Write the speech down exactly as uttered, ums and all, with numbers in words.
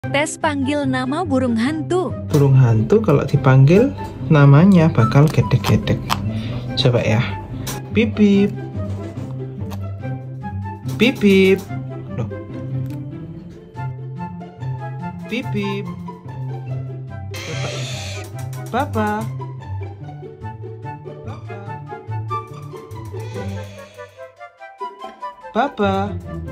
Tes panggil nama burung hantu. Burung hantu kalau dipanggil namanya bakal gedek-gedek. Coba ya. Bip bip. Bip bip. Loh. Bip bip. Coba ya. Papa. Papa. Papa.